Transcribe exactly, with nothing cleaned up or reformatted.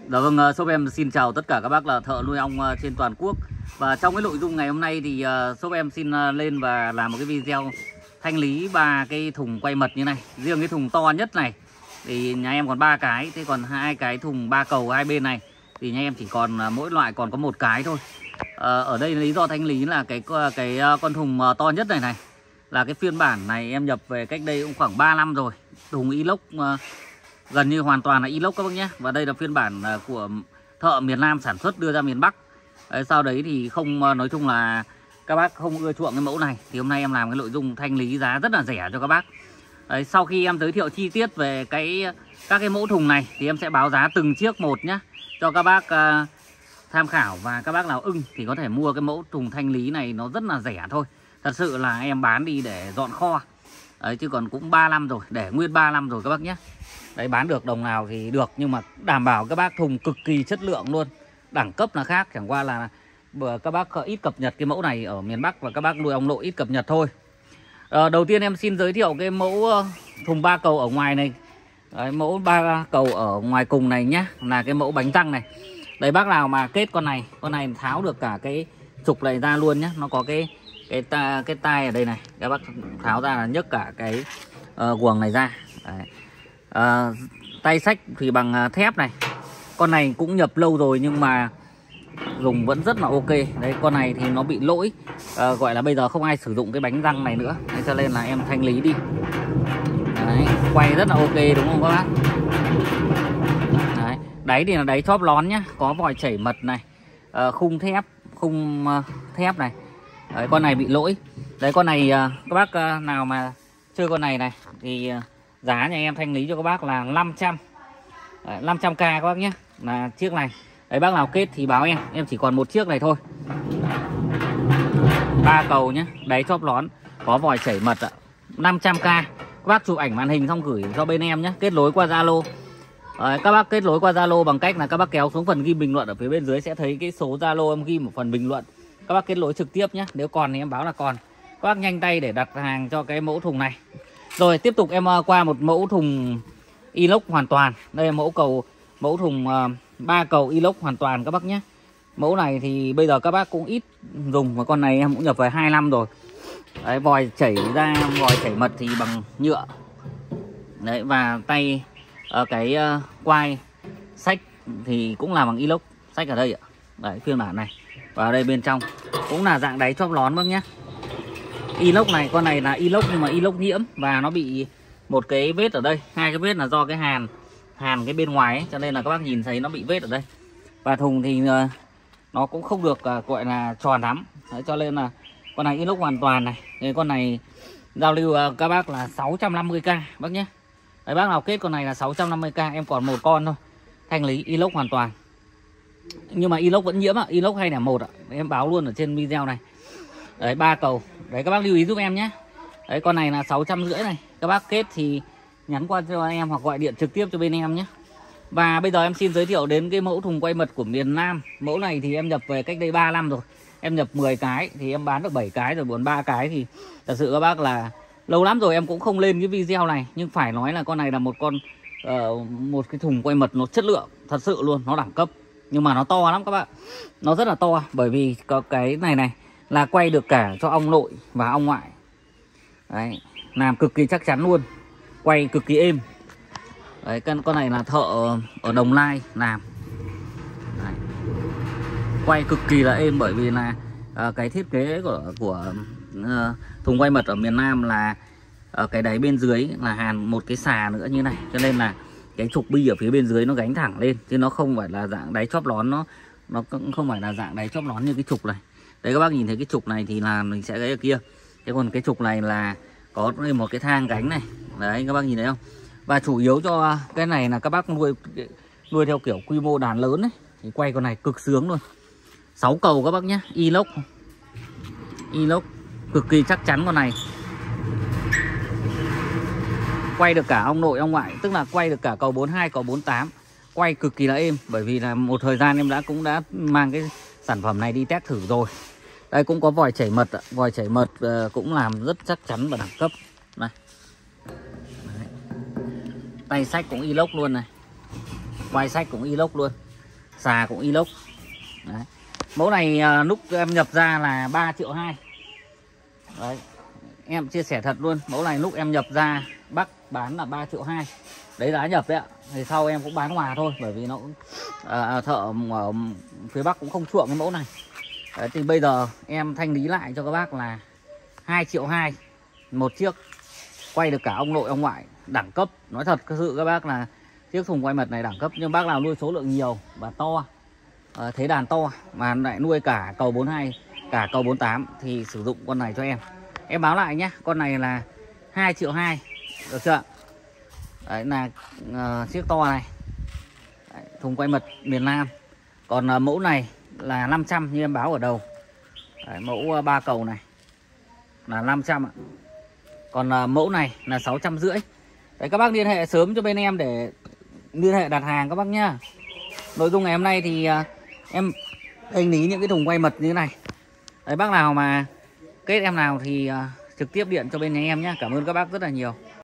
Dạ vâng, shop em xin chào tất cả các bác là thợ nuôi ong trên toàn quốc. Và trong cái nội dung ngày hôm nay thì shop em xin lên và làm một cái video thanh lý ba cái thùng quay mật như này. Riêng cái thùng to nhất này thì nhà em còn ba cái, thế còn hai cái thùng ba cầu hai bên này thì nhà em chỉ còn mỗi loại còn có một cái thôi. À, ở đây lý do thanh lý là cái cái con thùng to nhất này này là cái phiên bản này em nhập về cách đây cũng khoảng ba năm rồi. Thùng inox gần như hoàn toàn là inox các bác nhé. Và đây là phiên bản của thợ miền Nam sản xuất đưa ra miền Bắc. Đấy, sau đấy thì không, nói chung là các bác không ưa chuộng cái mẫu này thì hôm nay em làm cái nội dung thanh lý giá rất là rẻ cho các bác. Đấy, sau khi em giới thiệu chi tiết về cái các cái mẫu thùng này thì em sẽ báo giá từng chiếc một nhé, cho các bác uh, tham khảo, và các bác nào ưng thì có thể mua cái mẫu thùng thanh lý này, nó rất là rẻ thôi. Thật sự là em bán đi để dọn kho. Đấy, chứ còn cũng ba năm rồi, để nguyên ba năm rồi các bác nhé. Đấy, bán được đồng nào thì được, nhưng mà đảm bảo các bác thùng cực kỳ chất lượng luôn. Đẳng cấp là khác, chẳng qua là các bác ít cập nhật cái mẫu này ở miền Bắc và các bác nuôi ong nội ít cập nhật thôi. À, đầu tiên em xin giới thiệu cái mẫu thùng ba cầu ở ngoài này. Đấy, mẫu ba cầu ở ngoài cùng này nhá, là cái mẫu bánh răng này. Đấy, bác nào mà kết con này, con này tháo được cả cái trục này ra luôn nhá. Nó có cái cái ta, cái tai ở đây này, các bác tháo ra là nhấc cả cái uh, guồng này ra. Đấy. Uh, tay xách thì bằng thép này. Con này cũng nhập lâu rồi nhưng mà dùng vẫn rất là ok. Đấy, con này thì nó bị lỗi, uh, gọi là bây giờ không ai sử dụng cái bánh răng này nữa. Đấy, cho nên là em thanh lý đi. Đấy, quay rất là ok đúng không các bác? Đấy, đáy thì là đáy chóp lón nhá, có vòi chảy mật này, uh, khung thép, khung uh, thép này. Đấy, con này bị lỗi. Đấy, con này uh, các bác uh, nào mà chơi con này này thì uh, giá nhà em thanh lý cho các bác là năm trăm. Đấy, năm trăm k các bác nhé, là chiếc này. Đấy, bác nào kết thì báo em, em chỉ còn một chiếc này thôi. Ba cầu nhé, đáy chóp lón, có vòi chảy mật ạ. năm trăm k. Các bác chụp ảnh màn hình xong gửi cho bên em nhé, kết nối qua Zalo. Đấy, các bác kết nối qua Zalo bằng cách là các bác kéo xuống phần ghi bình luận ở phía bên dưới sẽ thấy cái số Zalo em ghi một phần bình luận. Các bác kết nối trực tiếp nhé, nếu còn thì em báo là còn. Các bác nhanh tay để đặt hàng cho cái mẫu thùng này. Rồi tiếp tục em qua một mẫu thùng inox hoàn toàn. Đây là mẫu cầu mẫu thùng ba uh, cầu inox hoàn toàn các bác nhé. Mẫu này thì bây giờ các bác cũng ít dùng, và con này em cũng nhập về hai năm rồi. Đấy, vòi chảy ra, vòi chảy mật thì bằng nhựa. Đấy, và tay uh, cái uh, quai sách thì cũng là bằng inox, sách ở đây ạ. Đấy, phiên bản này. Và ở đây bên trong cũng là dạng đáy chóp lón bác nhé. Inox này, con này là inox nhưng mà inox nhiễm và nó bị một cái vết ở đây. Hai cái vết là do cái hàn hàn cái bên ngoài ấy, cho nên là các bác nhìn thấy nó bị vết ở đây. Và thùng thì uh, nó cũng không được uh, gọi là tròn lắm. Đấy, cho nên là con này inox hoàn toàn này. Thì con này giao lưu uh, các bác là sáu trăm năm mươi k bác nhé. Đấy, bác nào kết con này là sáu trăm năm mươi k, em còn một con thôi. Thanh lý inox hoàn toàn. Nhưng mà inox vẫn nhiễm ạ, inox hai không một ạ. Em báo luôn ở trên video này. Đấy, ba cầu. Đấy, các bác lưu ý giúp em nhé. Đấy, con này là sáu trăm rưỡi này. Các bác kết thì nhắn qua cho em hoặc gọi điện trực tiếp cho bên em nhé. Và bây giờ em xin giới thiệu đến cái mẫu thùng quay mật của miền Nam. Mẫu này thì em nhập về cách đây ba năm rồi. Em nhập mười cái thì em bán được bảy cái rồi, bốn ba cái thì thật sự các bác là lâu lắm rồi em cũng không lên cái video này. Nhưng phải nói là con này là một con uh, một cái thùng quay mật nó chất lượng thật sự luôn, nó đẳng cấp. Nhưng mà nó to lắm các bạn. Nó rất là to, bởi vì có cái này này là quay được cả cho ong nội và ong ngoại. Đấy, làm cực kỳ chắc chắn luôn, quay cực kỳ êm. Đấy, con con này là thợ ở Đồng Nai làm. Đấy, quay cực kỳ là êm, bởi vì là à, cái thiết kế của của uh, thùng quay mật ở miền Nam là ở cái đáy bên dưới là hàn một cái xà nữa như này, cho nên là cái trục bi ở phía bên dưới nó gánh thẳng lên, chứ nó không phải là dạng đáy chóp lón, nó nó cũng không phải là dạng đáy chóp lón như cái trục này. Đấy, các bác nhìn thấy cái trục này thì là mình sẽ cái ở kia. Thế còn cái trục này là có một cái thang gánh này. Đấy, các bác nhìn thấy không? Và chủ yếu cho cái này là các bác nuôi nuôi theo kiểu quy mô đàn lớn ấy, thì quay con này cực sướng luôn. Sáu cầu các bác nhé, inox. Inox cực kỳ chắc chắn con này. Quay được cả ong nội ong ngoại, tức là quay được cả cầu bốn hai, cầu bốn tám. Quay cực kỳ là êm, bởi vì là một thời gian em đã cũng đã mang cái sản phẩm này đi test thử rồi. Đây cũng có vòi chảy mật, vòi chảy mật uh, cũng làm rất chắc chắn và đẳng cấp này. Đấy. Tay sách cũng inox luôn này, quai sách cũng inox luôn. Xà cũng inox. Đấy. Mẫu này à, lúc em nhập ra là ba triệu hai. Đấy. Em chia sẻ thật luôn, mẫu này lúc em nhập ra bác bán là ba triệu hai. Đấy giá nhập đấy ạ. Thì sau em cũng bán hòa thôi, bởi vì nó cũng à, thợ ở phía Bắc cũng không chuộng cái mẫu này. Đấy, thì bây giờ em thanh lý lại cho các bác là hai triệu hai một chiếc, quay được cả ông nội ông ngoại, đẳng cấp. Nói thật sự các bác là chiếc thùng quay mật này đẳng cấp, nhưng bác nào nuôi số lượng nhiều và to, à, thế đàn to mà lại nuôi cả cầu bốn hai, cả cầu bốn tám thì sử dụng con này cho em. Em báo lại nhé, con này là hai triệu hai, được chưa? Đấy là uh, chiếc to này. Đấy, thùng quay mật miền Nam. Còn uh, mẫu này là năm trăm như em báo ở đầu. Đấy, mẫu uh, ba cầu này là năm trăm ạ. Còn uh, mẫu này là sáu trăm rưỡi. Đấy, các bác liên hệ sớm cho bên em để liên hệ đặt hàng các bác nhá. Nội dung ngày hôm nay thì uh, em thanh lý những cái thùng quay mật như thế này. Đấy, bác nào mà kết em nào thì uh, trực tiếp điện cho bên nhà em nhé. Cảm ơn các bác rất là nhiều.